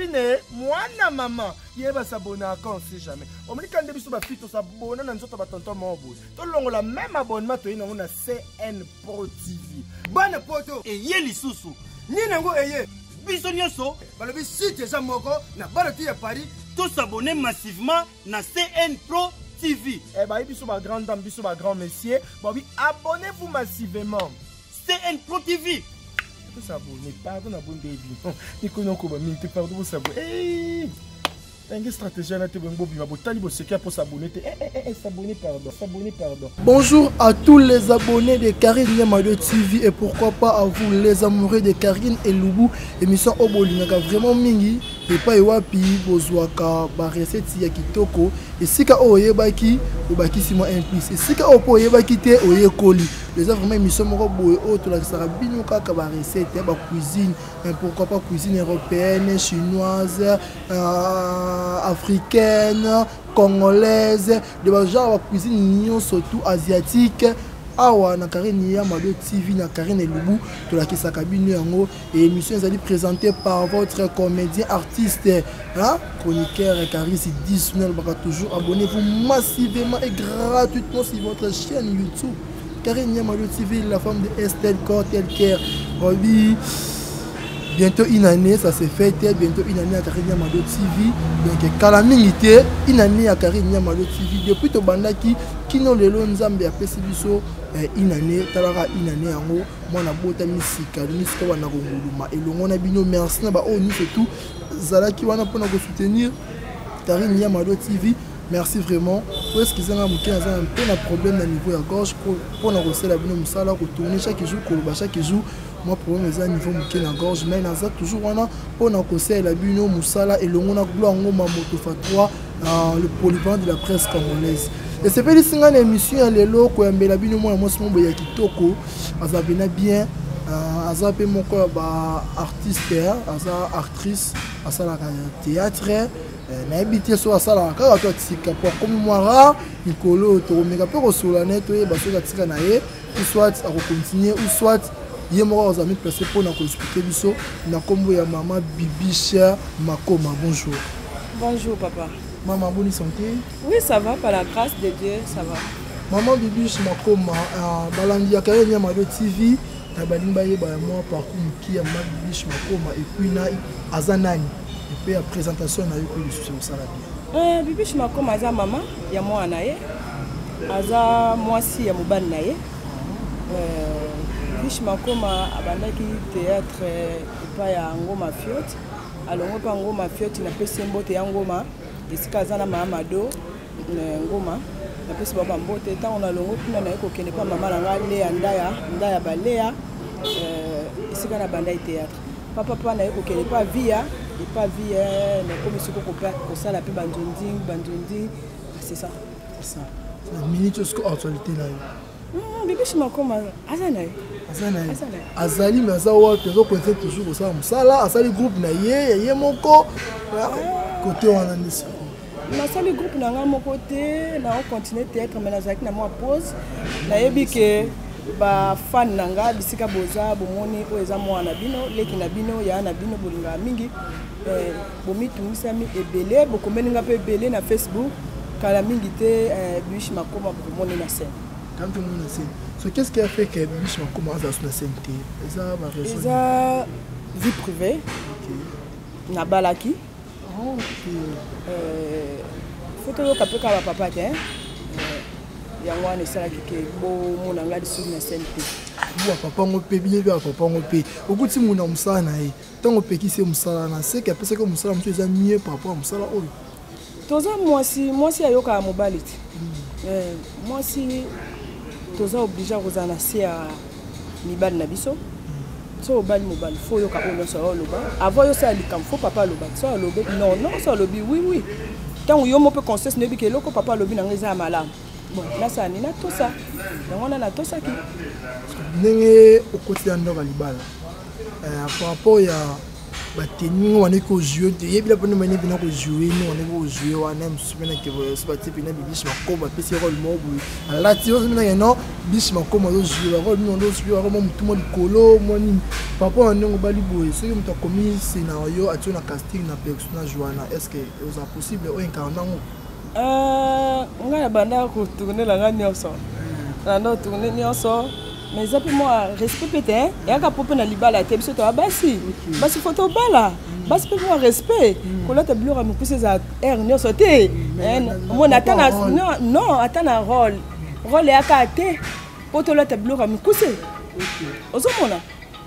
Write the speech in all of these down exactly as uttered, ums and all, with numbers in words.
Karine, moi na maman, il va s'abonner encore, on sait jamais. On me dit quand on va faire tout s'abonner, on a notre tonton Mobile. Tout le monde a même abonnement, on a C N Pro T V. Bonne poto et yé li sousou. Ni nango eye. Bisonyoso, balobi site déjà moko na barati ya Paris, tous s'abonner massivement na C N Pro T V. Eh bah biso ba grande dame, biso ba grand monsieur, bah oui, abonnez-vous massivement. C N Pro T V. Vous s'abonner, pardon na bon baby. Ni kono ko ba minute pardon vous s'abonner. Une stratégie à s'abonner, pardon, s'abonner, pardon. Bonjour à tous les abonnés de Karine Niamado T V et pourquoi pas à vous les amoureux de Karine et Loubou. Émission Obolinaka vraiment mingi et pas ewapi bozwaka ba recette ya kitoko et sika oyebaki obaki simo un plus et sika opo oyebaki te oyekoli. Les autres vraiment émission moko boye auto la sarabino kaka ba recette ba cuisine, pourquoi pas cuisine européenne, chinoise, euh, africaine, congolaise, de genre cuisine surtout asiatique. Awa na Karine Niamado T V na Karine et Loubou to la kisa kabine yango et émission est présentée par votre comédien artiste hein chroniqueur Caris Disney baka toujours abonnez-vous massivement et gratuitement sur votre chaîne YouTube Karine Niamado T V, la femme de Estelle Cortelker. Oui, bientôt une année, ça s'est fait, bientôt une année à Karine Niamado T V. Donc, calamité, une année à Karine Niamado T V. Depuis que Bandaki, qui n'ont les lois Nzambe à Pessibiso, une année, Talara, une année en haut, moi, on a beau misika, misika, on a gongoluma. Et l'on a bino, merci, on a c'est tout. Zalaki, on a pour nous soutenir Karine Niamado T V. Merci vraiment. Pour est-ce qu'ils ont un peu de problème au niveau de la gorge pour nous recevoir la bino musala retourner chaque jour chaque jour moi problème est au niveau de la gorge mais naza toujours on pour nous recevoir la bino musala et l'on a gloire ngoma moto fatwa le polyvalent de la presse congolaise. Et c'est pas une émission les locaux mais la bino moi moi c'est mon boya kitoko azabena bien azape mon quoi ba artiste aza actrice asala théâtre na habité sur sala kaka to tika pour comme moi Nicolo to mega pe ko sula net to ba so tika na ye ou soit à continuer ou soit ye mo aux amis placer pour na ko expliquer biso na kombo ya maman Bibisha Makoma. Bonjour. Bonjour papa. Maman, bonne santé? Oui, ça va par la grâce de Dieu, ça va. Maman Bibisha Makoma balandi ya Karine Niamado T V na balimba ye ba moi parcours qui ya maman Bibisha Makoma et puis na azanani. Et puis la présentation a eu plus de succès au Salabia. Euh, Bibisha Makoma aza maman, ya moi naye. Aza moi si ya muban naye. Euh, Bibisha Makoma abandaki théâtre et pas ya ngoma fiote. Alors pas ngoma fiote na pesi mbote ya ngoma. Esika aza na Mahamado ngoma. Na pesi baba mbote tant on a longo kuna na ko kene pa maman na le andaya, ndaya balea. Euh, esika na bandai théâtre. Papa papa na ko kene pa via et pas vie mais comme ce qu'on peut pour ça la plus bandonding bandonding c'est ça c'est ça la minute jusqu'à actualité là hum Bibisha Makoma azana azana azali mais ça ouais toujours peut-être toujours ça ça là ça le groupe na ye ye moko côté on a dit na ça le groupe na nga moko côté na on continue théâtre mais na zaki na moi pause na yebi que ba fan nanga bisika boza bomoni o eza mwana bino leki na bino ya na bino bolinga mingi eh bomi tumisami ebele bokomeninga pe ebele na Facebook kala mingi te Bibisha Makoma bomoni na scène quand tout le monde scène so qu'est-ce qui a fait que Bibisha Makoma a sur la scène eza ba raison eza vie privée OK na balaki OK euh photo yo kapeka ba papa te yango wana esalaki ke bomona nga lisusu na scène te bwa papa ngope bien bien papa ngope okuti muna musala na ye tango pekisi musala na seke apesa ko musala mutu eza mieux par rapport à musala oyo toza mwasi mwasi ayoka mobali te eh mwasi toza obligé kozala na se ya mibali na biso so obali mobali fo yoka oyo so oloba avant yo sa likambo fo papa aloba so alobe non non so alobi oui oui tango yo mo pe conseil nebi ke loko papa alobi na ngeza malamu. Bon, là ça ni na tout ça. Donc on a na tout ça qui. Ndenge au quotidien de Libala. Euh par rapport à bateni wana ko jouer te yebila pona mane bina ko jouer ni wana ko jouer wana msupena ke so bati pina bibish makoma pesi role mobu alati yo mina no bish makoma zo jouer role no ndo jouer role mutu mo likolo moni papa ndongo bali boye c'est que mutu komi scénario atu na casting na personnage wana est-ce que c'est possible o incarner ngo euh nga banda ko tourner la nyonso na ndo tourner nyonso mais ça peut moi respect peut-être et aka popo na libala te biso to basi basi photo bala basi peut moi respect ko la tableur me pousser za air nyo sauter mon atana non non atana rôle rôle aka te poto la tableur me pousser ozo mona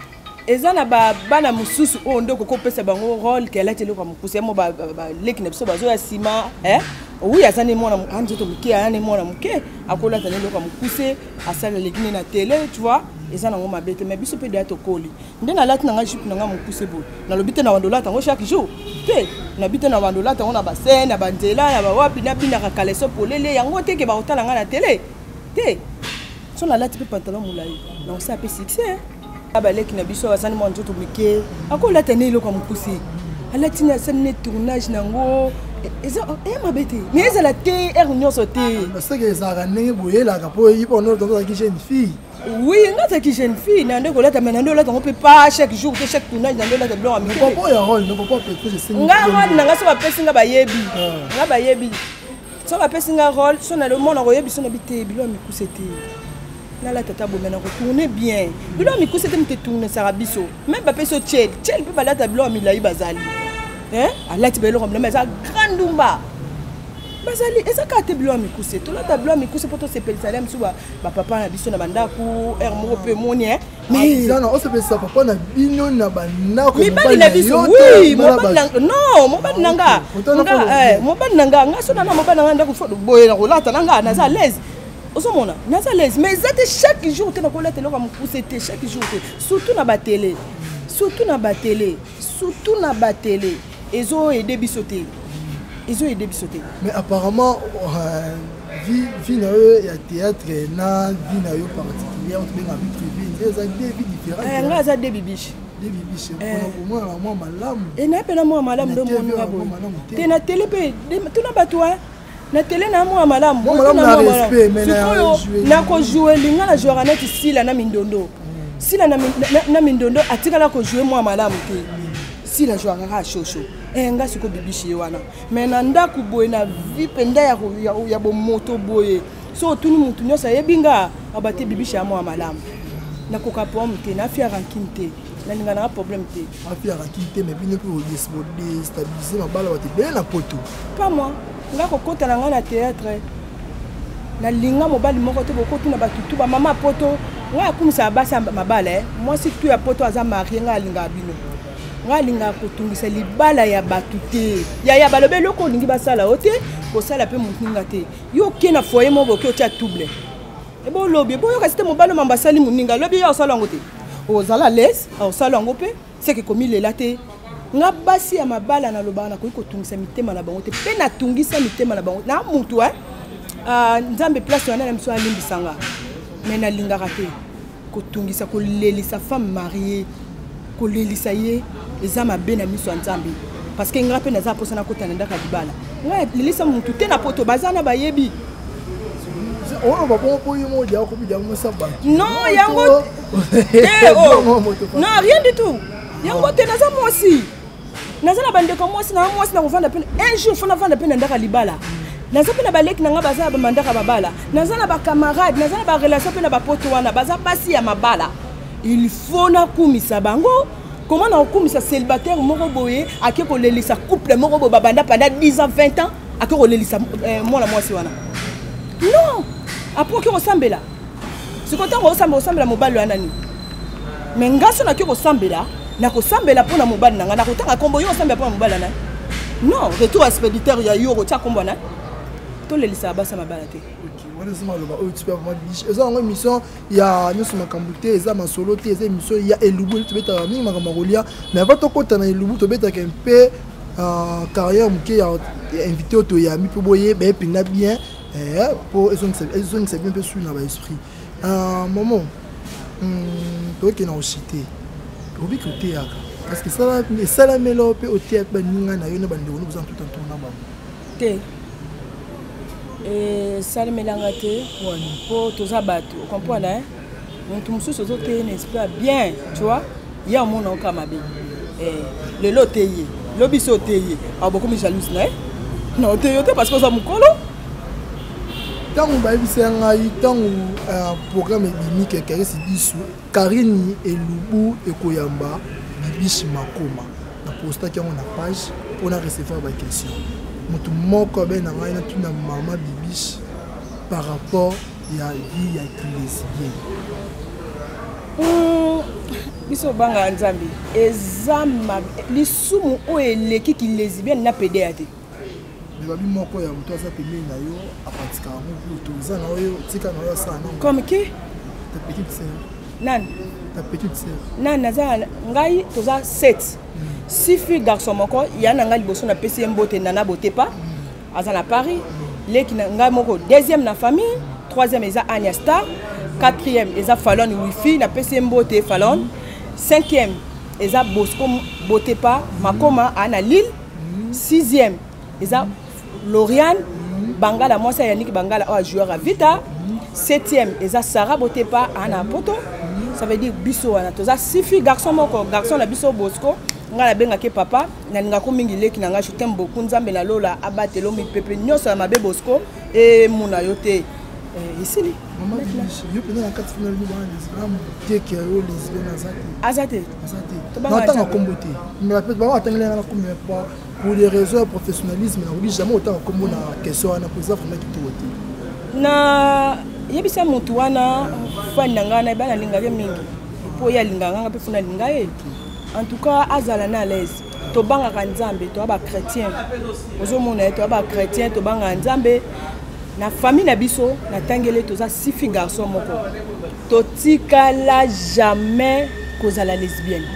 ezana ba bana mususu o ndoko ko pesa bango rôle qu'elle a télé ko me pousser mo ba leki na biso bazo ya sima hein oui azani mona anzo to muke ani mona muke akola tane loka mukuse asala lekine na télé tu vois ezana ngoma bete mais biso pe de atokoli ndena lati na nga jupe na nga mukuse bo na lobite na wandola tango chaque jour te na bite na wandola tango na bassin na banzela na ba wapi na bina ka kaleso polele yango te ke ba otala nga na télé te so na lati pe pantalon mulai na ça pe succès aba leki na biso azani mona nzoto muke akola tane loka mukuse alati na sanne tournage nango ils ont eh ma bête mais ils la té er nyo sauté parce que ça rané boye la capo y pour nous dans qui jeune fille oui ngata qui jeune fille na ndeko la tamena ndo la on peut pas chaque jour que chaque tournage na ndo la blanc ami papa ya rôle non papa peut que c'est nga rôle na nga so ba pesi nga ba yebi nga ba yebi so ba pesi nga rôle so na le monde ko yebi so na bité bilo mi kusete na la tata bo mena ko tourner bien bilo mi kusete me tourner ça rabiso même ba peso tchel tchel peut pas la tablo mi la ibazali hein ala tibelo comme mais ça grandumba bazali eza ka teblo mikuse to la tablo mikuse poto se pelsalem suba ba papa na biso na bandako er mo pe monie mais ça non on se fait ça papa na bino na bandako mi bali na biso oui mo bali non mo bali nanga nga eh mo bali nanga nga so na mo bali nanga ndako fo boye na kolata nanga na za l'aise osomona na za l'aise mais ça chaque jour te na kolata lo ka mukuse te chaque jour te surtout na ba télé surtout na ba télé surtout na ba télé ils ont aidé bisoté ils ont aidé bisoté mais apparemment vie vie na eux ya théâtre na vie na eux particulière on bien vie privée ils ont des vies différentes eh nga za des bibiches des bibiches pour moi la moi malamu et na pena moi malamu ndo mo ngabo te na télé pe tu na batwa na télé na moi malamu moi malamu na respect mais na ko jouer linga na jouer na tisila na mindondo sila na na mindondo atikala ko jouer moi malamu te si la joie à chocho et nga siko bibichi wana mais na ndaku boye na vie penda ya ya bo moto boye so tuni mutu nyosa yebinga abate bibichi amo malamu na koka pom te na fi ranking te na ninga na problème te a fi ranking te mais bino pour déstabiliser ma balle ba te bien na poto pas moi nga ko kota na nga na théâtre na linga mobali moko te boko tuna batutu ba mama poto nga kumisa basa mabala moi si tu ya poto aza marié nga linga bino ngalinga kotungisa libala ya batute ya ya balobe loko lingi basala ote ko sala pe muninga te yo kena foyer mo boke otia double e bo lobi bo yo kasite mobalo mambasali muninga lobi ya osala ngote ozala les osala ngope c'est que comme il est là te nga basi ya mabala na lobana ko kotungisa mitema na bango te pe na tungisa mitema na bango na mutu hein ah nzambe place wana na mso alimbisanga mais na linga raté kotungisa ko lelisa femme mariée ko lelisa ye eza mabe na miso nzambe parce que nga pe na za posana kota na ndaka dibala nga lelisa mutu te na poto bazana bayebi on va pas pour yo mo dia ko bi dia mo saba non yango eh oh non rien du tout yango te na za moi aussi na za na bande ko moi aussi na moi aussi na kovanda pe un jour fona vanda pe na ndaka libala na za pe na baleki na nga baza ba mandaka babala na za na ba camarade na za na ba relation pe na ba poto wana baza basi ya mabala il faut na kumisa bango comment na kumisa célibataire moko boye akeko lelisa couple moko bo babanda pendant dix ans vingt ans akeko lelisa moi la moi si wana non après que resembler ce côté on ressemble ressemble la mobile wana ni mais ngaso na keko sambela na ko sambela pona mobile nanga na ko tanga kombo yo sambela pona mobile na non retour expéditeur ya yo tia kombo na to lelisa basa mabala te wana sima loba o tu peux vraiment dire eza ngo mission ya nyoso makambuté eza masolo te eza mission ya elubu tu beta mingi makamarolia mais avant to kota na elubu to beta un peu carrière muke ya invité auto ya mi po boye be pinga bien eh pour ils ont ils ont c'est bien peu sur na ba esprit un moment hum to ke na o cité obi ko te yaka Parce que ça ça la mélope au théâtre baninga na yo na bande on vous en tout en tourna ba. Té. Et ça le mélanga té pour tous abattre. Vous comprenez hein? Donc tout mususu zo té n'est pas bien, tu vois? Il y a mon nom kamabe. Eh le lotéyé, le biso téyé. Ah beaucoup me jalouse né? Non, té yo té parce que ça mukolo. Tant on va y tant un programme unique qui est dit Karine et Lubu et Koyamba Bibish Makoma. Na posta qui on a page pour na recevoir des questions. Mutu moko ben na ngai na tuna mama Bibish par rapport ya vie ya lesbienne. Hmm biso banga nzambe ezama lisumu o eleki ki lesbienne na pédéate. Moko ya mtu asa pembeni na yo apatika mu to za na yo tika na yo sana. Comme qui? Ta petite sœur. Nan. Ta petite sœur. Nan naza ngai toza sept. Six filles garçons moko ya na ngai liboso na P C M bote nana bote pas. Aza na Paris. Leki na ngai moko deuxième na famille, troisième eza Anya Star, quatrième eza Fallon Wifi na P C M bote Fallon. Cinquième eza Bosco bote pas Makoma ana Lille. Sixième eza Lauriane Bangala moi c'est Yannick Bangala oh, joueur à Vita. Septième eza Sarah Botepa ana Poto. Ça veut dire biso wana toza six filles garçon moko garçon na biso Bosco ngala benga ke papa na ninga ko mingi leki na nga je t'aime beaucoup nzambe la lola abatelo mi pepe nyoso mabe Bosco et muna yote ici li maman je peux na quatre finale ni ba Instagram que que yo lesbienne azate azate azate na tanga kombote mais la peut ba atangela na kombe pas pour des raisons de professionnalisme na oublie jamais autant comme na question na poser vraiment qui tout na yebisa mutu wana fani nanga na bana linga ke mingi po ya linga nganga pe funa linga e en tout cas azala na l'aise to banga ka nzambe to ba chrétien ozo mona to ba chrétien to banga nzambe na famille na biso na tangele to za six filles garçons moko to tikala jamais kozala lesbienne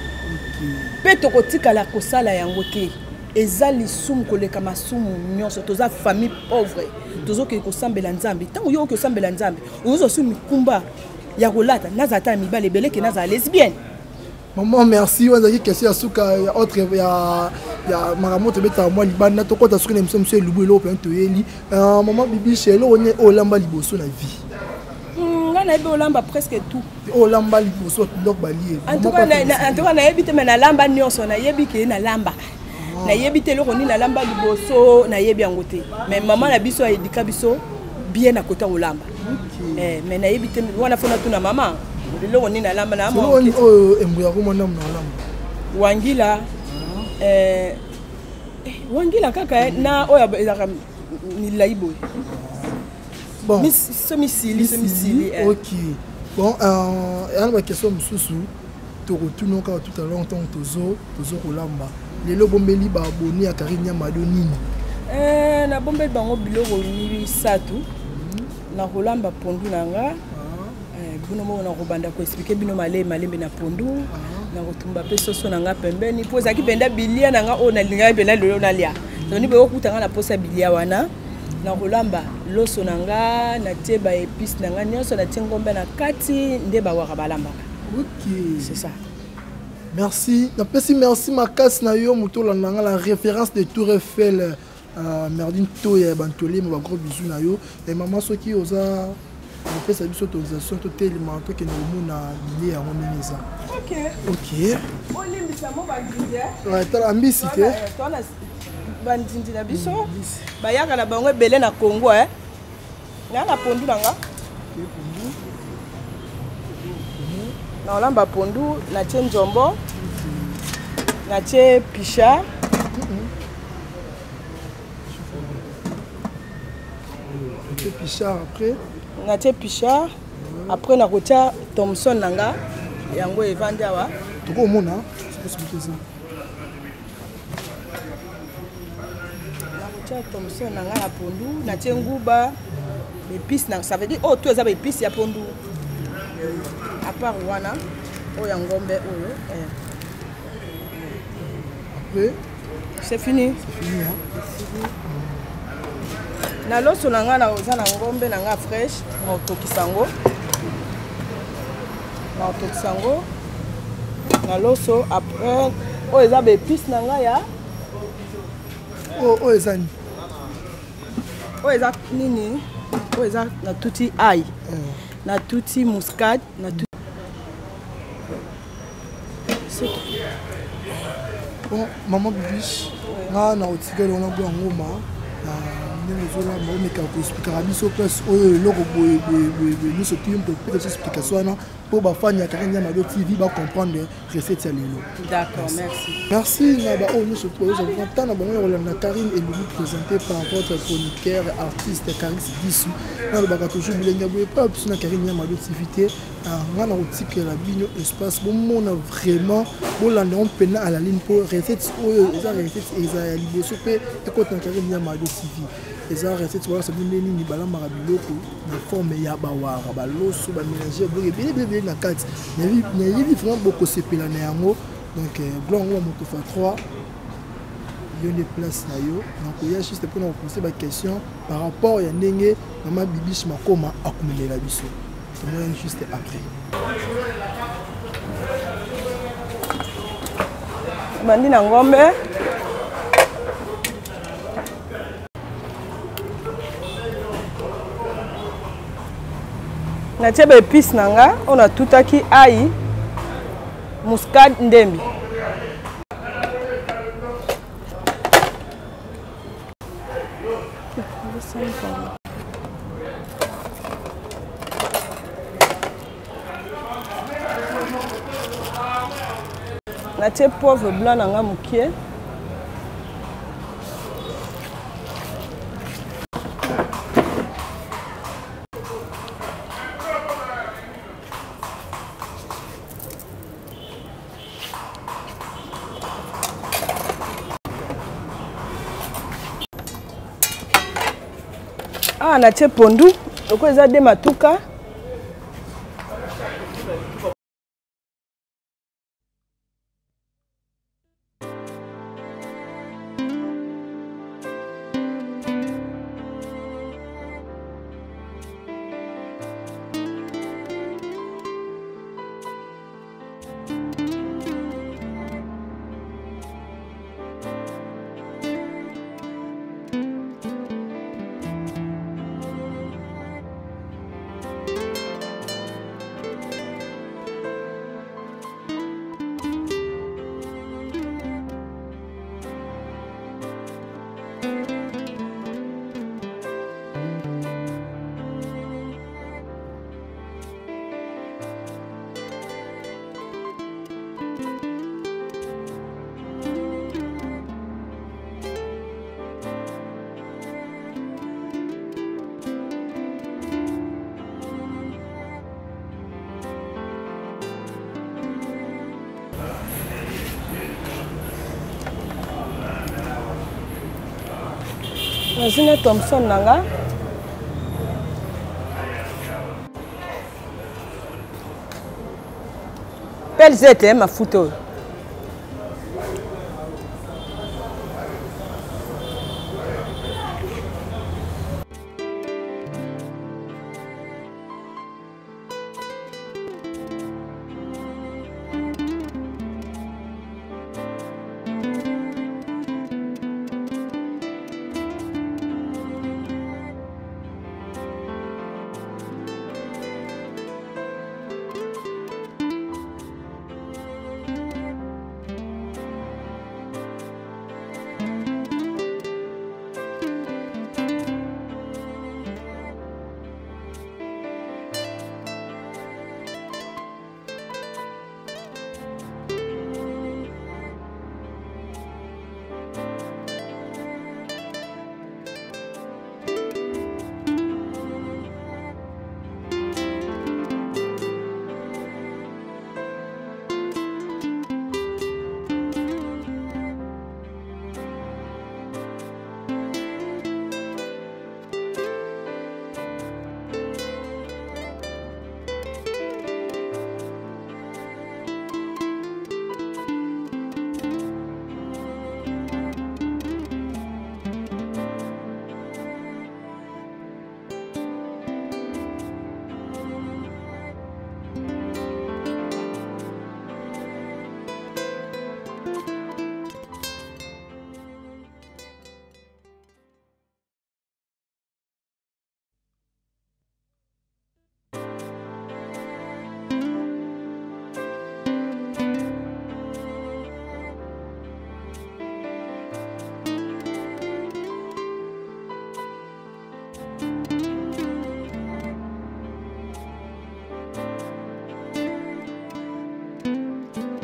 pe to ko tikala ko sala yango te ezali sum koleka masumu nyonso toza famille pauvre tozo ke ko sambela nzambe tango yo ko sambela nzambe ozo sumi kumba ya kolata nazata mibale beleke naza lesbienne. Maman merci wazaki question ya suka ya autre ya ya maramoto beta moi libana to kota suka na monsieur Lubu lo pe to yeli maman bibi chelo onye olamba liboso na vie. Ngana ebe olamba presque tout. Olamba liboso ndok balié. En tout cas en tout cas na yebi te na lamba nyonso na yebi ke na lamba. Na yebi te loko ni na lamba liboso na yebi yango te. Mais maman na biso a edika biso bien à côté olamba. Eh mais na yebi te wana fona tuna maman. Loko ni na lamba na mo. Oh embuya ko mona na lamba. Wangila eh Wangila kaka na oya ezaka ni laibo. Bon. Miss Somisili Somisili. OK. Bon euh il y a une question mususu to retourner quand tout à l'heure temps tozo tozo kolamba. Lelo bombeli ba abonné à Karine Nyamado nini? Eh na bombeli bango biloko ni satu. Na kolamba pondu nanga. Eh bino mo na kobanda ko expliquer bino male malembe na pondu. Na kotumba pe soso nanga pembeni poza ki benda bilia nanga o na linga bela lelo na lia. Toni be okutanga na posa bilia wana. Na kolamba loso nanga na teba épice nanga nyonso na tengombe na kati nde ba waka balamba. OK, c'est ça. Merci. Merci, merci Makas Nayo Mutola Nanga, la référence de Tour Eiffel. Euh, Merdine Toye Bantolé, mon gros bisou Nayo. Et maman, ceux qui osent fait sa biso autorisation, tout élément, tout qui nous a lié à mon ministre. Ok. Ok. On limite ça, mon bagage. Ouais, t'as la ambicité. Bandindi na biso. Bayaka na bango belé na Congo, hein. Na na pondu nanga. Ok, pondu. Na olamba pondu na tie njombo na tie picha na tie picha après na tie picha après na kotia Thomson nanga yango evandi awa toko mona c'est possible ça na kotia Thomson nanga na pondu na tie nguba épice na ça veut dire oh tout ça épice ya pondu. À part wana oya ngombe oyo eh après c'est fini c'est fini hein c'est fini na loso nanga na oza na ngombe nanga fresh na otokisango na otokisango na loso après oyo eza baépice na ngai ya oyo eza nini oyo eza nini oyo eza na tuti ail na tuti muscade na tuti bon maman Bibiche nga na otikeli wana bo ngoma na ndenge ezolamba omeka koexplikaka biso place oyo eloko boye boye boye nyonso tuyo mpe peut-être explication wana mpo bafani ya Karine Ndiamado T V bacomprendre recette ya lelo. D'accord, merci. Merci na baoyo nyonso toyozala ntan na bango ya kolanda Karine Elubu présenté par votre chroniqueur artiste Caris Disu nalobaka toujours bilenge boye pa biso na Karine Ndiamado T V te nga na kotikela bino espace bomona vraiment bolanda ngo mpena à la ligne mpo recette oyo eza recette eza ya liboso mpe ekota na Karine Ndiamado T V eza recette wana sabi nde nini balambaka biloko na forme ya bawara baloso bamélange biloko ebele ebele na kati nayebi vraiment bokosepela na yango donc blanc ngo moto fa trois yo nde place na yo nakoya juste mpona kopose baquestion par rapport ya ndenge mama Bibiche Makoma akomelela biso tomoyani juste après bandi na ngombe natie baépice na nga oyo natutaki ail muscade ndembi natie poivre blanc na nga mokie ah natie pondu loko eza de matuka Nazine Thompson nanga pelzete mafuta oyo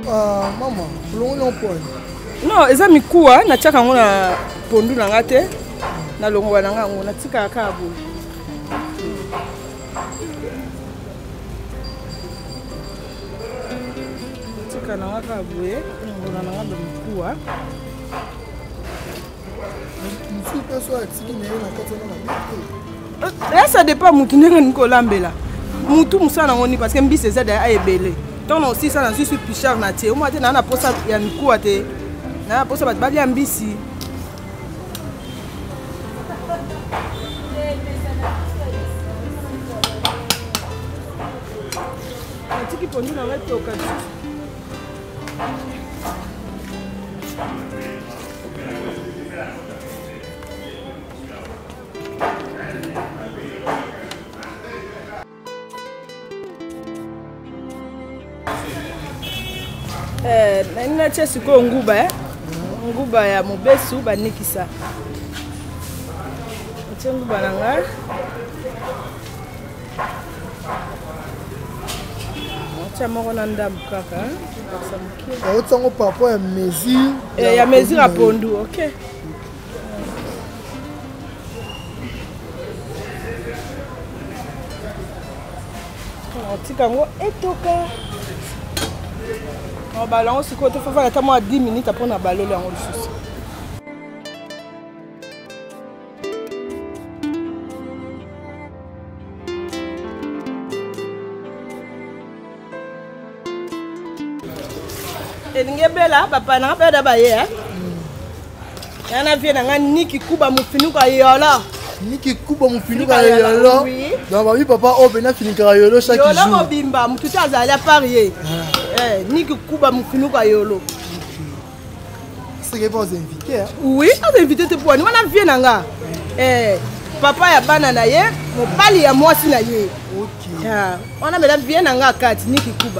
ah maman longo non point non eza mikuwa na tiaka ngo na pondu na nga te na longo na nga ngo na tika ka bo tika na nga ka bo e ngo na nga mikuwa si peso atiki na na katana na là ça dépend mutu ndenge nikolambela mutu musana ngoni parce que mbisi eza da ayebele donc aussi ça na suis plus cher na tie moi te na na posa ya mikuwa te na posa bat bali ya mbisi atiki pondu na nga toka Eh, nina chesi ko nguba eh. Nguba ya mobesu banikisa. Acha nguba nanga. Acha moko na ndambu kaka. ya otango papa ya mesure Eh ya mesure a pondu, OK. Tika ngo etoka. On balance quand il faut faire moi dix minutes après on a ballé en ressources. Et ngebela papa na ba da ba ye hein. Yana vie na nga niki kuba mufinuka yola. Niki kuba mufinuka yola. Donc ba oui papa o bena finika yola chaque jour. Yola mobimba mutu azali a parier. Eh, Niki Kuba Moufinuka Yolo. C'est que vous invitez. Oui, vous invitez pour nous. On a vu nanga. Eh, papa ya bana na ye, mo pali ya mwasi na ye. OK. Ah, on a mesdames bien nanga kati Niki Kuba.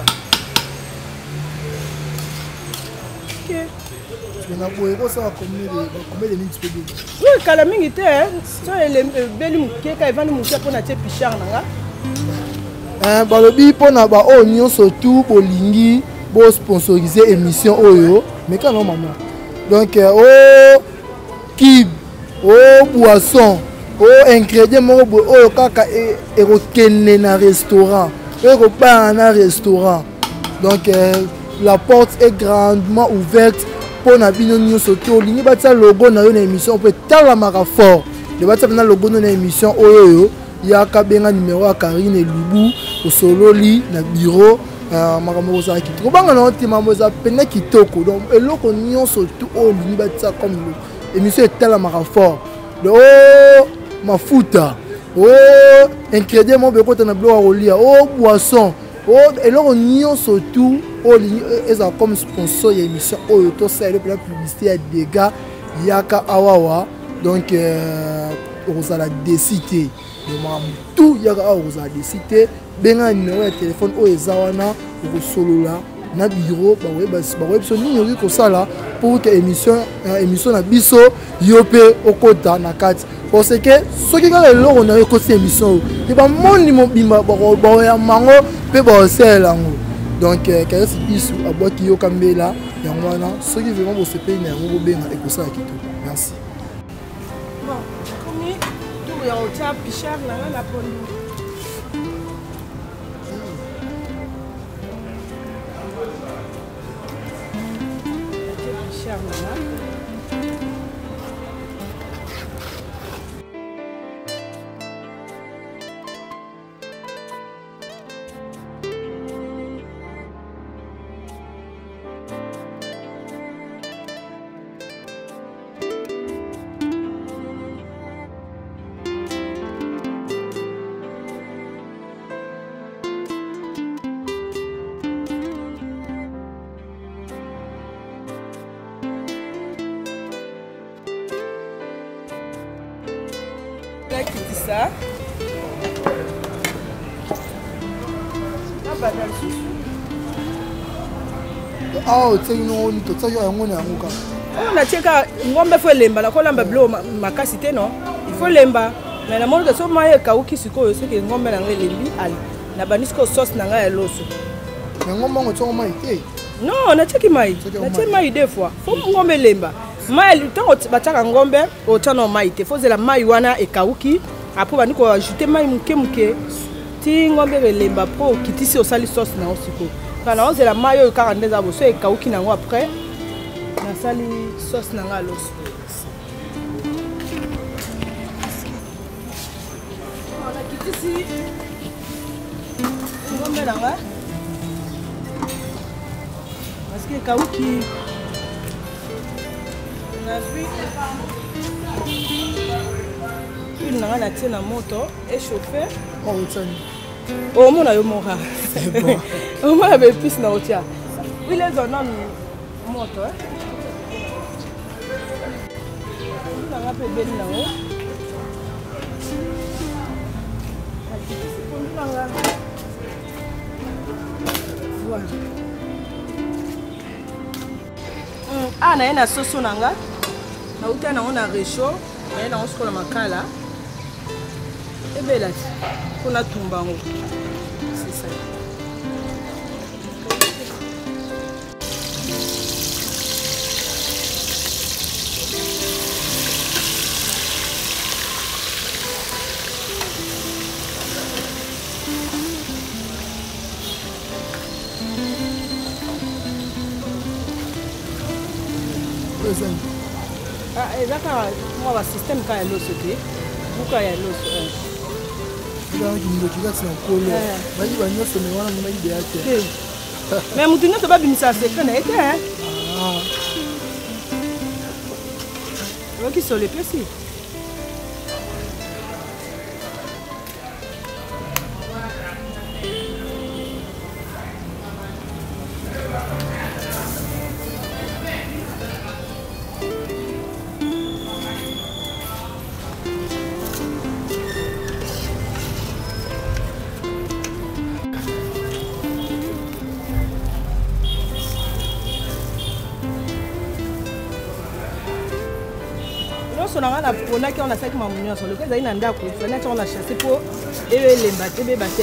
OK. Na boye ko ça combien de combien de minutes peut dire? Oui, kala mingi te, so ele beli mukeka evani mukia pona te pichar nanga. Euh, balobi pona ba o nyonso tout bolingi bo sponsoriser émission oyo mais quand non maman donc euh, oh kib oh boisson oh ingrédient moko oyo kaka e ko kenne na restaurant e ko ba na restaurant donc euh, la porte est grandement ouverte pona bino nyonso tout lingi batia logo na yo na émission on peut tala maka fort de batia na logo na émission oyo yaka benga numéro ya Karine Lubu au sololi na bureau makambo za kitoko banga na otima moza pena kitoko donc eloko nyonso tout o lini batisa comme émission etala maka fort de oh mafuta oh ingrédient mo bekota na bloc olia oh boisson oh eloko nyonso tout o lini eza comme sponsor ya émission oyo to ça le publicité ya dégâts yaka awawa donc euh, on a décidé tout yaka vous a décidé benga numéro de téléphone o ezawana ko solola na bureau ba web ba web so nini ko sala pour que émission émission na biso yope okota na kati parce que ce qui est là on a ko émission et ba mondi mo bimba ba ya mango pe ba sela ngo donc kayasi biso abwaki yo kambela yango wana ce qui vraiment bo se paye na ngo benga e ko sala kito merci. Ya ocha pichar na la pondu. Pichar na. Ça. Ah bah dans le sous. Ah, tu sais non, tu sais yo yango na yango ka. On a tcheka ngombe fo lemba la ko lamba blo makasi te non. Il faut lemba. Mais la monde so maye ka uki siko so ke ngombe na ngelembi ali. Na banisko sauce na nga ya loso. Mais ngombe ngo tsongo mai te. Non, natiaki mai. Natiaki mai deux fois. Faut ngombe lemba. Mai le temps bataka ngombe, autant non mai te. Faut la mai wana e kauki. Après bani ko ajouter mai muke muke. Ti ngombe lemba pro kitisi osali sauce na osiko. Kana on la mai o quarante za boso e kauki nango après. Na sali sauce na ngalo. On a kitisi. Ngombe nanga. Parce que Kauki on a vu il n'a rien à la moto échauffé Oh, tiens. au moins il mora au moins il y a plus na otia oui les on a moto on a rappelé belle là voilà. Ah, na ena soso nanga. Na uta na ona réchaud, na ena on skola makala. E bela. Kuna tumbango. C'est ça. Ah, ezaka moi ba système ka yalo sote. Buka yalo sote. Nda ngindo kikasi na kolo. Bali banyo sone wana mona ide yake. Mais mutu nyoto ba bimisa secret na ete hein. Ah. Roki sole pesi. On a pona qui on a cinq mamounions sur le cas d'ailleurs nanda ko fena on a chassé pour et les battre be battre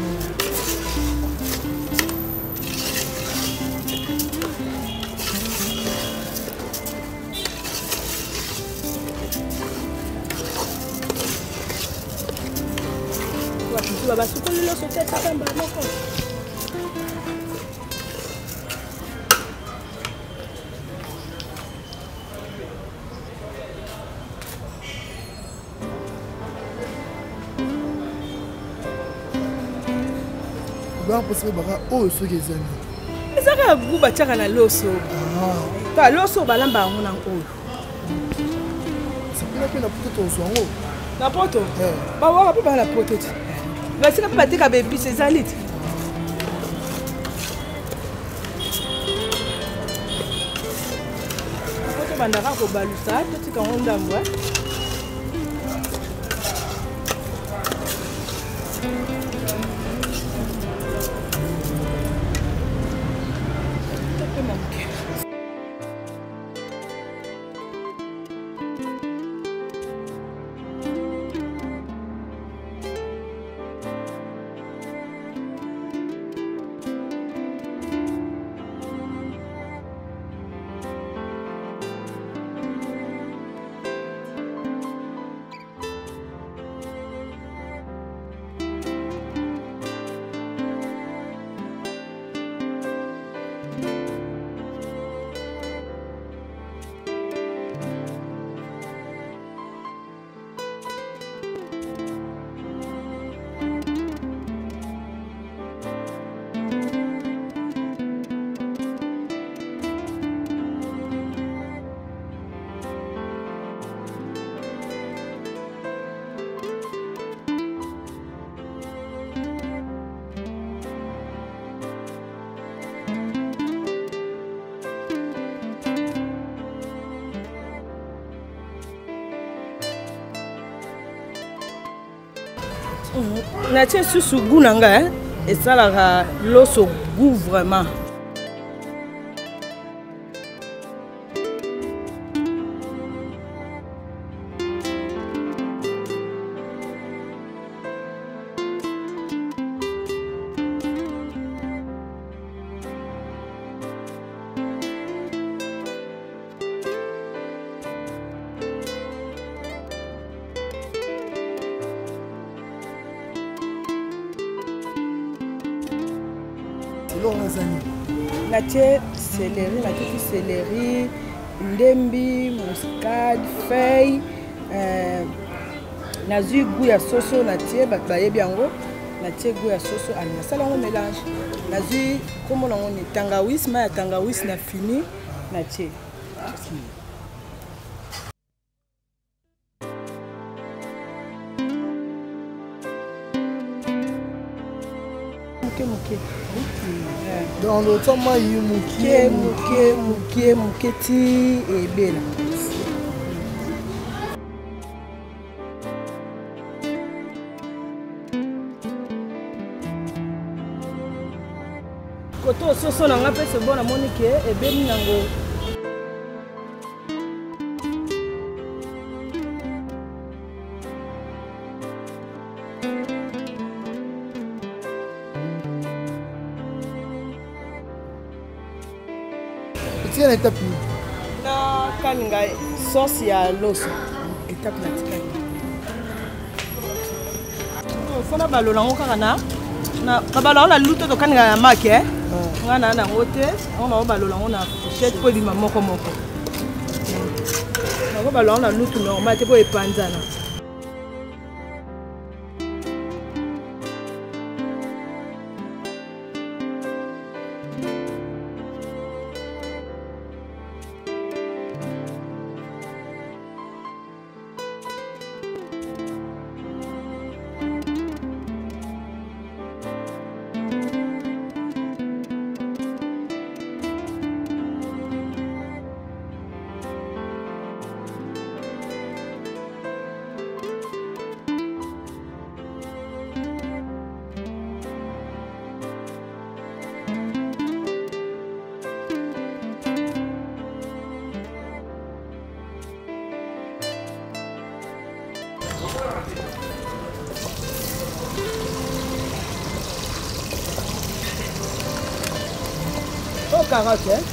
quoi tu vas basculer le sur tête ça va moko. Possible baka oh ce que zami ezaka buba tshaka na loso ah ta loso balamba ngona nkolo c'est pas que na poto zongo na poto ba wa ba la poto ba sika pa tika baby c'est zalit poto bandaka ko balusa to tika onda mbwa na tie susu goût nanga et ça la loso goût vraiment. biloko nazani natie céleri natie céleri ndembi muscade feuille euh, nazui goût ya soso natie bato bayebi yango natie goût ya soso ali nasala yango mélange nazui kombo nango ni tangawis ma ya tangawis na fini natie muke muke dans le temps moi il muke muke muke muke ti ebela koto soso na nga pe se bona moni ke ebeli nango tiens l'étape na kalinga sauce ya loso étape na tikali fona balola ngo kaka na na babalola la luto to kalinga ya make nga na na ngote ona balola ngo na fourchette po bima moko moko na balola na luto normal te po epanzana oh carotte hein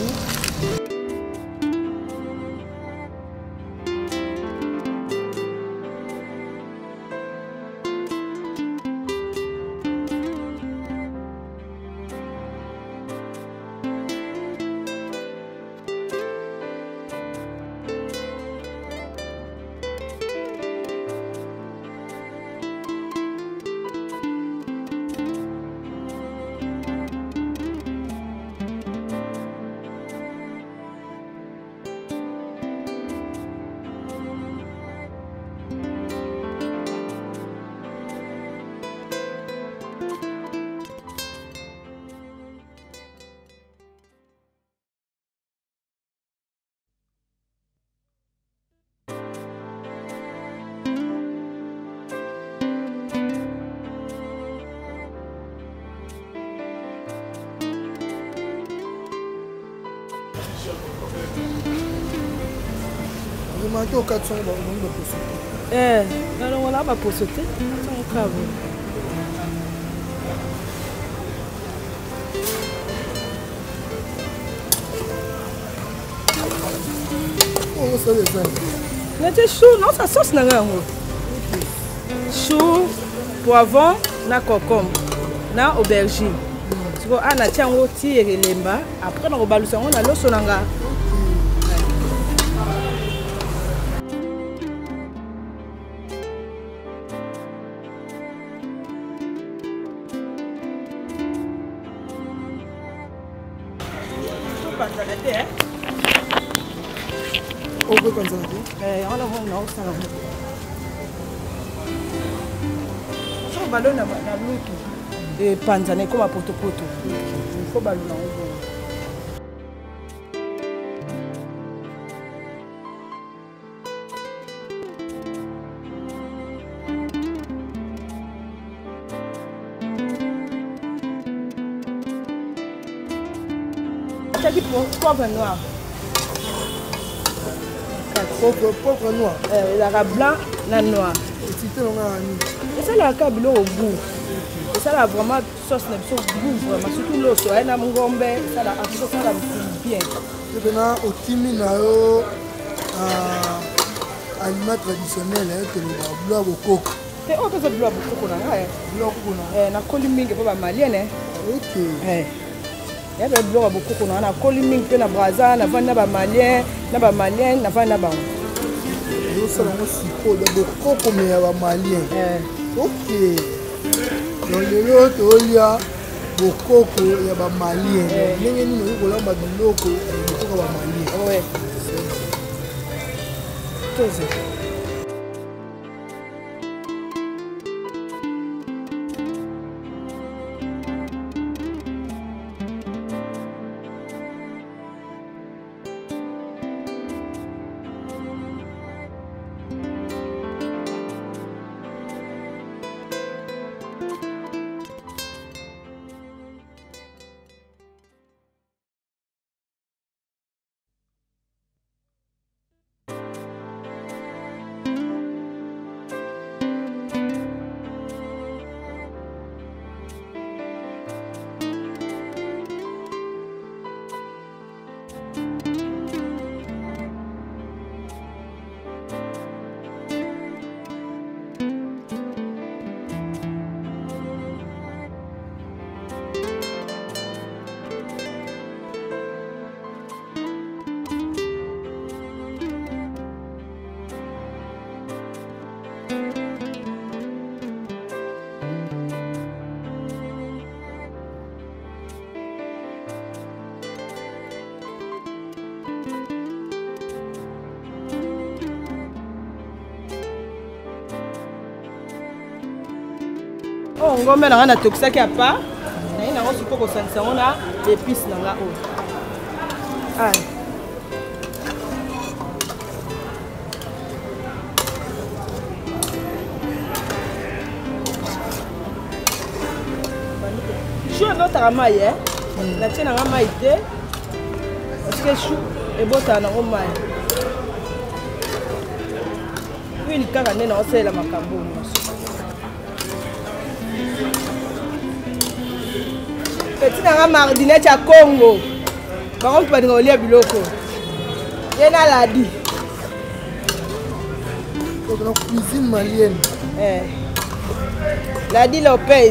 je manque au quatre cents bon on va pousser eh alors on là va pousser on cave on ça les ça nete chou non ça sauce na ngango chou poivron na concombre na aubergine siko ana tiango ti ekelemba après na kobalusa yango na loso nanga on peut comme ça eh on a on a ça là so ballon na na lutu et panzane comme à poto poto il faut ballon on Tagi poivre noir. Poivre, poivre noir. Euh, il y a blanc et noir. Et c'était on a mis. Et ça la câble au goût. Et ça la vraiment sauce n'a pas goût vraiment surtout l'eau so na mungombe ça la afro ça la bien. Et maintenant au timi na yo euh aliment traditionnel hein que le blanc au coco. Et on peut se blanc au coco na. Blanc au coco na. Eh na koli mingi pa ba malien hein. OK. Eh Il y a des blocs beaucoup qu'on a Coliming, puis na Braza, na Van na Malien, na Malien, na Van na Ban. Nous sommes aussi pour de beaucoup comme il y a Malien. Ok. Donc le lot il y a beaucoup il y a Malien. Mais nous nous voulons pas de locaux, beaucoup de Malien. Ouais. Tout ça. Oh, on va mettre un toxique à part. On a un support au centre, on a des épices dans la eau. Ah. Je vais mettre un maille. La tienne a un maille. Parce que chou et botte à un maille. Puis il carane dans celle à ma cabane. Petit nanga mardinette à Congo. Par contre, pas de relier biloko. Et na la di. Donc la cuisine malienne. Eh. La di Lopez.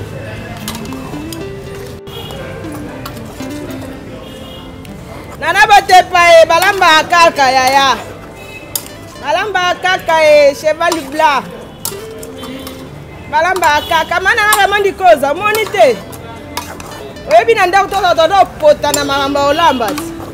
Nana bote pa e balamba kaka yaya. Balamba kaka e cheval blanc. Balamba kaka mana vraiment di cause monite. Oyebi na ndako to to to pota na maramba olamba.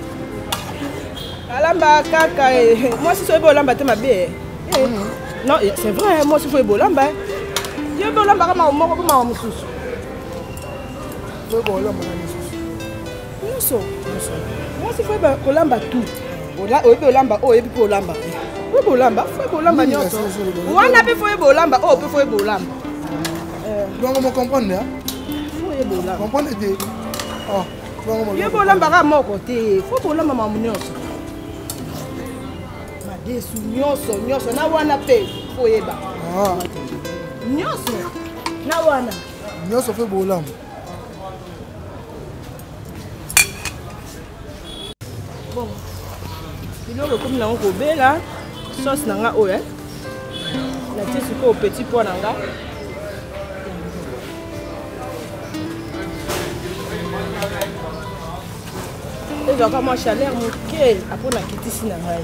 Alamba kaka e moi si so ebo olamba te mabe. Non, c'est vrai, moi si so ebo olamba. Yo ebo olamba kama moko ko ma mususu. Yo ebo olamba na mususu. Muso. Moi si so ebo olamba tout. Ola oyebi olamba o oyebi ko olamba. Ebo olamba, fo ebo olamba nyoso. Wana pe fo ebo olamba o pe fo ebo olamba. Euh, donc on comprendre hein? Comprendre que oh, il faut l'embarras mon côté, faut que l'embarras mon nyonso. Ma desu nyonso nyonso na wana pe faut yeba. Ah. Nyonso na wana. Nyonso fait bolam. Bon. Biloko comme na ngo bela, sauce na nga oye. La tisi ko petit pois na nga. Et j'ai encore ma chaleur moquée après on a quitté ici na ngai.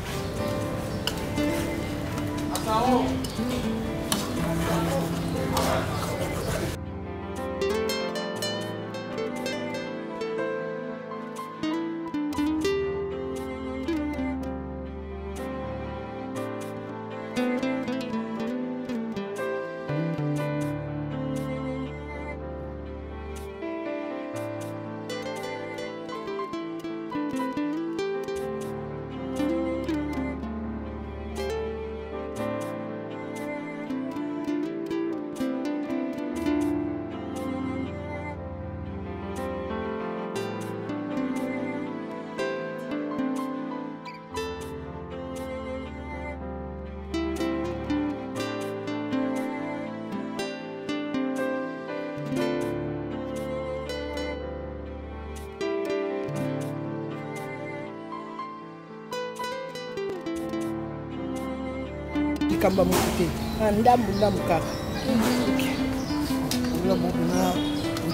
Kamba mukute ndambu ndambu kaka la mona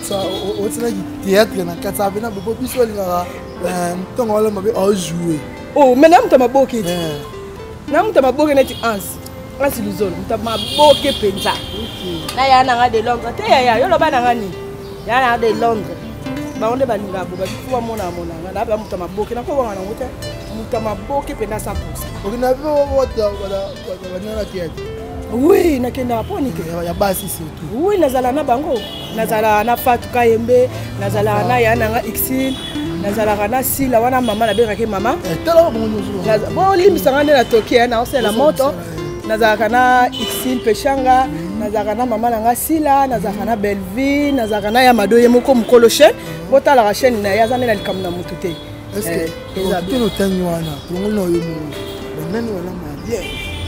au théâtre na kata bena bobo biso linga ntongo wala mabe a jouer. Oh, mais nam tama boke. Nam tama boke neti ans. Ans luzolo, tama boke penza. Na ya na de Londres. Te ya yo lo ba na ngani. Ya na de Londres. Ba onde ba linga bo ba fuwa mona mona. Na ba mutama boke na ko wanga na ngote. Mutama boke pena cent pour cent. Okina bo wota wala wala théâtre. Oui, nakenda poni ke ya basi surtout. Oui, nazala na bango. Nazala na Fatou Kayembe, nazala na ya na Xine, nazala na Sila wana mama na bengaka mama. Eh tala bongo nyozo. Bon limbisa ngande na Tokyo na ose la moto. Nazala na Xine Peshanga, nazala na mama na Sila, nazala na Belleville, nazala na ya madoye moko mukoloche. Botala la chaîne na ya zane na likam na mutute. Est-ce que tu no tanywana? Bongo no yo mo. Bonani wala ma bien.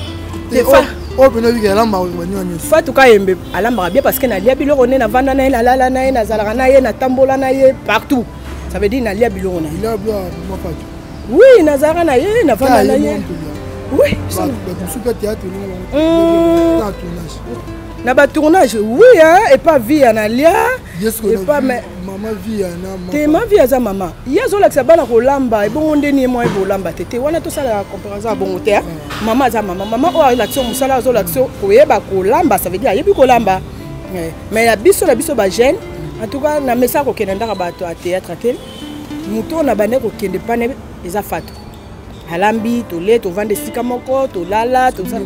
Oh, ben oui, elle a marre de Fatou Kayembe, elle a marre bien parce qu'elle a lié biloko na vanda na la la na na zalaka na ye na tambola na ye partout. Ça veut dire na lié biloko na. Il a bien moi pas. Oui, na zalaka na ye na vanda na ye. Oui, ça le super théâtre non. Na tournage. Na ba tournage, oui hein, et pas vie na lia. Et pas maman vie na maman. Te ma vie za maman. Yazo la sabana ko lamba e bongo ndeni mo e bo lamba tete. Wana to sala comparaison à bongo te. Maman za maman, maman o l'action musala zo l'action ko yeba ko lamba, ça veut dire yebi ko lamba. Mais la biso la biso ba jeune, en tout cas na message ko kenda ka bato a théâtre tel. Muto na bane ko kende pane eza fato. Alambi to le to vande sika moko to lala to ça.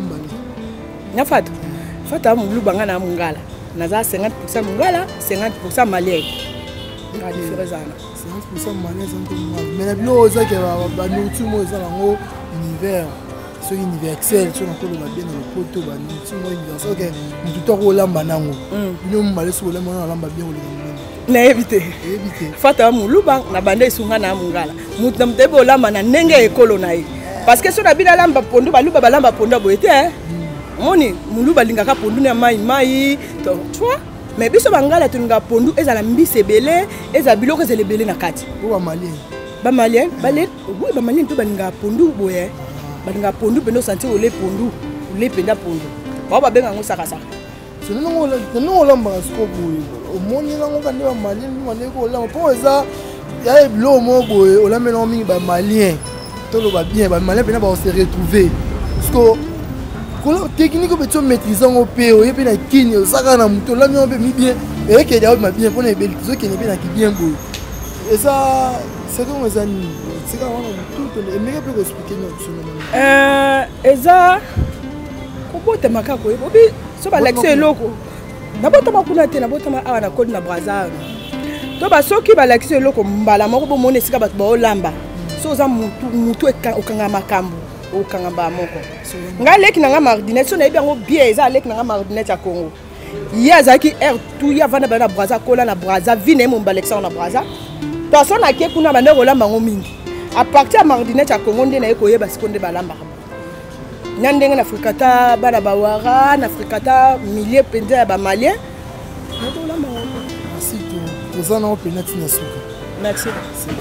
Na fato. Fata mulu banga na mungala. Naza cinquante pour cent mungala, cinquante pour cent malien. La différence ana. cinquante pour cent malien c'est un peu mais la bilo oza ke ba nourriture mo eza nango univers. Ce universel, ce qu'on a bien dans le poteau, bah nous sommes universel. Ok, nous tout en lamba nango. Nous m'allons sur le lamba lamba bien au lamba. Na éviter. Éviter. Fata mulu bang na bande sunga na mungala. Mutu mtebo lamba na nenge ekolo na ye. Parce que so na bila lamba pondu ba luba ba lamba pondu boete hein. Moni mulu balingaka pondu na mai mai to tu vois mais biso bangala tuninga pondu ezala mbise belé eza biloko ezele belé na kati ba malien ba malien balé oui ba malien to balinga pondu boye balinga pondu pendo sentir ole pondu ole penda pondu ba ba benga ngo saka saka c'est non non non lamba sko boye o moni nango kande ba malien ni mane ko lamba po eza ya bilo mo boye o la mena mingi ba malien to lo ba bien ba malien pena ba se retrouver parce que technique que tu maîtrises en opéo et puis na kini osaka na muto la mi on peut mi bien et que d'ailleurs ma bien pour les belles qui qui n'est bien qui bien beau et ça c'est comme ça c'est quand tout le mais peut expliquer nous euh eza kokote makako obi so ba lecture loko na botama kuna te na botama awa na code na Brazza to ba soki ba lecture loko mbala moko bo mona sika ba ba olamba so za mutu mutu okanga makambo okanga ba moko nga leki nanga mardinette so na yebi yango bien eza leki nanga mardinette ya Congo ye azalaki air tout ya vanda ba na Brazza kola na Brazza vine mo mbaleksa na Brazza to so na ke kuna bande kolamba ngo mingi à partir ya mardinette ya Congo nde na ye koyeba sikonde balamba nyandenge na Afrikata bana bawara na Afrikata milieu penza ya ba malien na to lamba ngo merci to to na penati na suka merci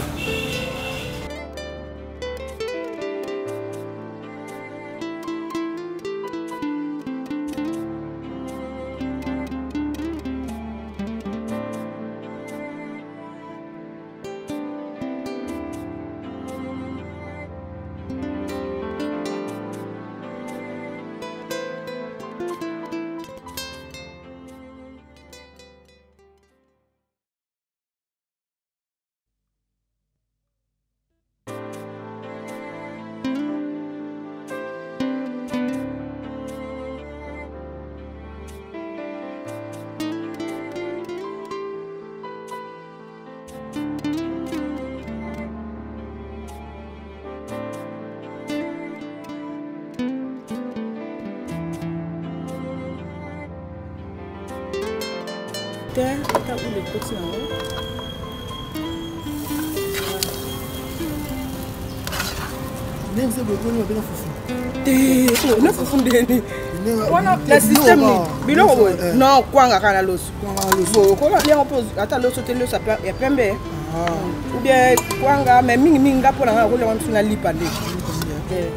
ta ou le petit en haut. Nem se beaucoup ni mabena fufu. Eh, na fufu ndeni. Wana la système ni. Bilo non kwanga kana loso. Kwanga loso. Ko la bien on pose ata loso te loso ya pembe. Ah. Ou bien kwanga mais mingi mingi ngapo na ko le wan fina lipa nde. Eh.